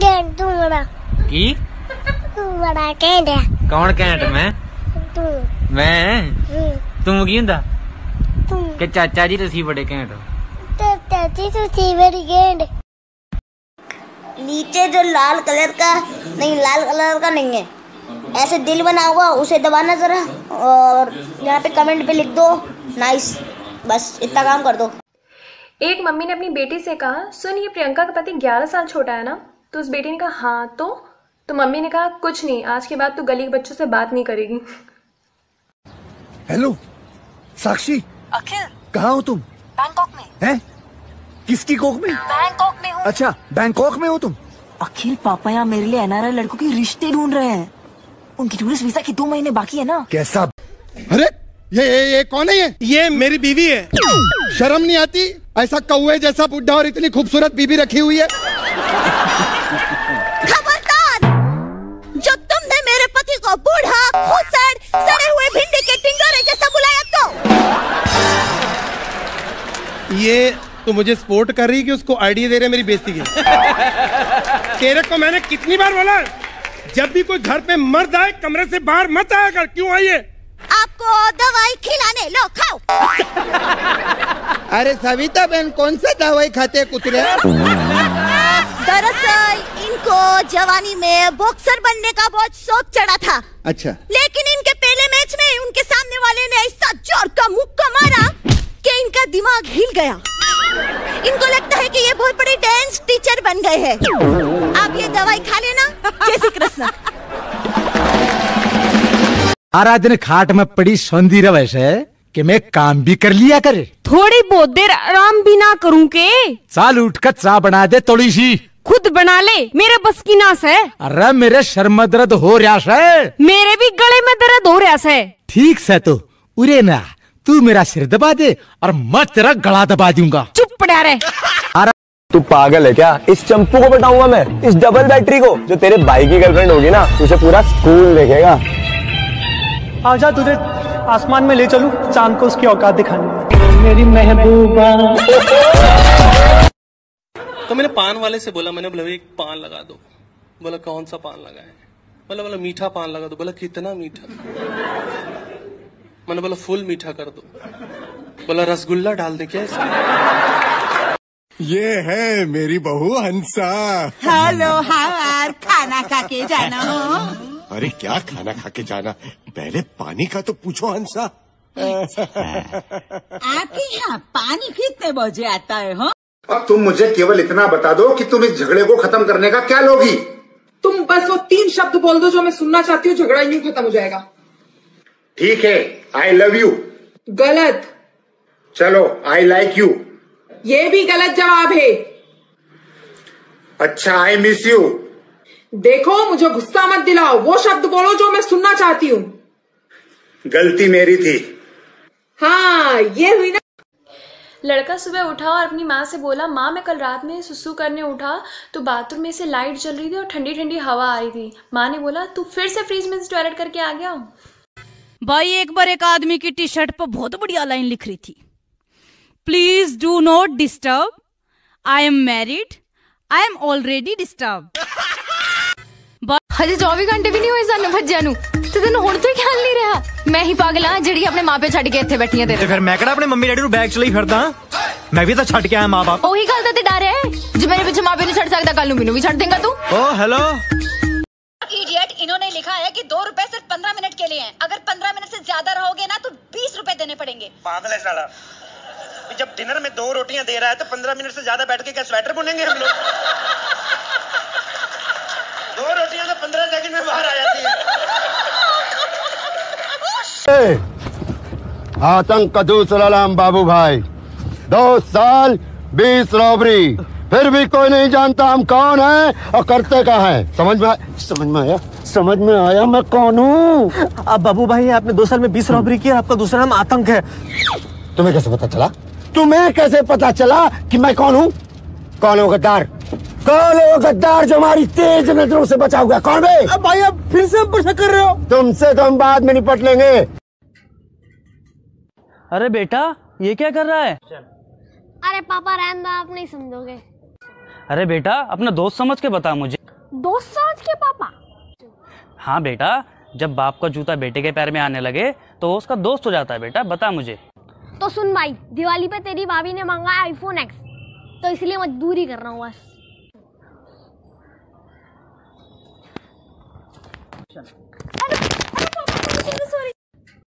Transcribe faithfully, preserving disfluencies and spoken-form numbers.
Cantt तू बड़ा की तू बड़ा कैंट है। कौन कैंट? मैं तू मैं तू की हुंदा तू कि चाचा जी तुसी बड़े कैंट हो? तो चाची तुसी बड़ी कैंट। नीचे जो लाल कलर का नहीं लाल कलर का नहीं है, ऐसे दिल बना हुआ उसे दबाना जरा और यहाँ पे कमेंट पे लिख दो नाइस, बस इतना काम कर दो। एक मम्मी ने अपनी बेटी से कहा, सुन ये प्रियंका का पति ग्यारह साल छोटा है ना? तो उस बेटी ने कहा हाँ तो तो मम्मी ने कहा कुछ नहीं, आज के बाद तू गली के बच्चों से बात नहीं करेगी। हेलो साक्षी। अखिल कहाँ हो तुम? बैंकॉक में। हैं? किसकी कोख में? बैंकॉक में हूँ। अच्छा बैंकॉक में हो तुम? अखिल पापा यहाँ मेरे लिए एनआरआई लड़कों के रिश्ते ढूंढ रहे हैं। उनकी टूरिस्ट वीजा की दो महीने बाकी है ना। कैसा? अरे ये ये, ये कौन है? ये ये मेरी बीवी है। शर्म नहीं आती? ऐसा कौवे जैसा बुढ़ा और इतनी खूबसूरत बीवी रखी हुई है। खबरदार, जो तुमने मेरे पति को बूढ़ा खुसड़ सड़े हुए भिंडी के टिंडोरे जैसा बुलाया तो ये तो मुझे सपोर्ट कर रही कि उसको आइडिया दे रहे मेरी बेइज्जती के। तेरे को मैंने कितनी बार बोला, जब भी कोई घर पे मर्द आए कमरे से बाहर मत आया कर। क्यों आई है? आपको दवाई खिलाने, लो खाओ। अरे सविता बहन कौन सा दवाई खाते कुतरे? दरअसल इनको जवानी में बॉक्सर बनने का बहुत शौक चढ़ा था। अच्छा। लेकिन इनके पहले मैच में उनके सामने वाले ने ऐसा जोर का मुक्का मारा कि इनका दिमाग हिल गया। इनको लगता है कि ये बहुत बड़े डांस टीचर बन गए हैं। आप ये दवाई खा लेना। जय श्री कृष्ण। सारा दिन खाट में पड़ी सोंदी रहे वैसे कि मैं काम भी कर लिया करे। थोड़ी बहुत देर आराम भी ना करूं के? साल उठ कर चाय बना दे थोड़ी सी। खुद बना ले, मेरे बस की नास है। अरे मेरे सर में दर्द हो रहा है। मेरे भी गले में दर्द हो रहा है। ठीक से तो उरे ना, तू मेरा सिर दबा दे और मैं तेरा गला दबा दूंगा। चुप पड़ा रहे। तू पागल है क्या? इस चंपू को बताऊंगा मैं, इस डबल बैटरी को। जो तेरे भाई की गर्लफ्रेंड होगी ना, उसे पूरा स्कूल देखेगा। आजा तुझे आसमान में ले चलूं, चांद को उसकी औकात दिखाने। मेरी महबूबा। तो मैंने पान वाले से बोला, मैंने बोला एक पान लगा दो। बोला कौन सा पान लगाए? बोला बोला मीठा पान लगा दो। बोला कितना मीठा? मैंने बोला फुल मीठा कर दो। बोला रसगुल्ला डाल दे क्या इसमें? ये है मेरी बहू हंसा। हेलो हार, खाना खा के जाना हो। अरे क्या खाना खा के जाना, पहले पानी का तो पूछो हंसा। आपके यहाँ पानी कितने बजे आता है? हो अब तुम मुझे केवल इतना बता दो कि तुम इस झगड़े को खत्म करने का क्या लोगी? तुम बस वो तीन शब्द बोल दो जो मैं सुनना चाहती हूँ, झगड़ा यूं खत्म हो जाएगा। ठीक है, आई लव यू। गलत। चलो आई लाइक यू। ये भी गलत जवाब है। अच्छा आई मिस यू। देखो मुझे गुस्सा मत दिलाओ, वो शब्द बोलो जो मैं सुनना चाहती हूँ। गलती मेरी थी। हाँ ये हुई ना। लड़का सुबह उठा और अपनी माँ से बोला, माँ मैं कल रात में सुसु करने उठा तो बाथरूम में से लाइट जल रही थी और ठंडी ठंडी हवा आ रही थी। माँ ने बोला तू फिर से फ्रिज में से टॉयलेट करके आ गया? भाई एक बार एक आदमी की टी शर्ट पर बहुत बढ़िया लाइन लिख रही थी, please do not disturb, I am married, I am already disturb. हजे चौबीस घंटे भी नहीं हुए सानू भज्जिया नू ते तेन हुण तो ख्याल नहीं रहा? मैं ही पागल हां जेड़ी अपने मां पे छड्ड के इत्थे बैठी हां तेरे। ते फिर मैं केड़ा अपने मम्मी डैडी नू बैग च लई फिरदा? मैं भी तो छड्ड के आया मां बाप। ओही गल ते डर है, जे मेरे पीछे मां पे नहीं छड्ड सकदा, कल नू मैनू भी छड्ड देगा तू। ओ हेलो इडियट, इन्होंने लिखा है कि दो रुपए सिर्फ पंद्रह मिनट के लिए हैं। अगर पंद्रह मिनट से ज्यादा रहोगे ना तो बीस रुपए देने पड़ेंगे। पागल है साला। जब डिनर में दो रोटियां दे रहा है तो पंद्रह मिनट से ज्यादा बैठ के क्या स्वेटर बुनेंगे हम लोग? दो रोटियां तो पंद्रह सेकंड में बाहर आ जाती है। आतंक का दूसरा नाम बाबू भाई। दो साल बीस रॉबरी, फिर भी कोई नहीं जानता हम कौन है और करते क्या है। समझ में समझ में आया समझ में आया मैं कौन हूँ? अब बाबू भाई आपने दो साल में बीस रॉबरी की, आपका दूसरा नाम आतंक है। तुम्हें कैसे पता चला? तुम्हें कैसे पता चला कि मैं कौन हूँ? कौन हो गद्दार? कौन हो गद्दार जो हमारी तेज नजरों से बचा हुआ? कौन बे? अब भाई आप फिर से हम पर शक कर रहे हो? तुमसे तो हम बाद में निपट लेंगे। अरे बेटा ये क्या कर रहा है? अरे पापा रहने दो, आप नहीं समझोगे। अरे बेटा अपना दोस्त समझ के बता मुझे। दोस्त समझ के पापा? हाँ बेटा, जब बाप का जूता बेटे के पैर में आने लगे तो वो उसका दोस्त हो जाता है बेटा, बता मुझे। तो सुन भाई, दिवाली पे तेरी भाभी ने मांगा आईफोन एक्स, तो इसलिए मजदूरी कर रहा हूँ बस। सॉरी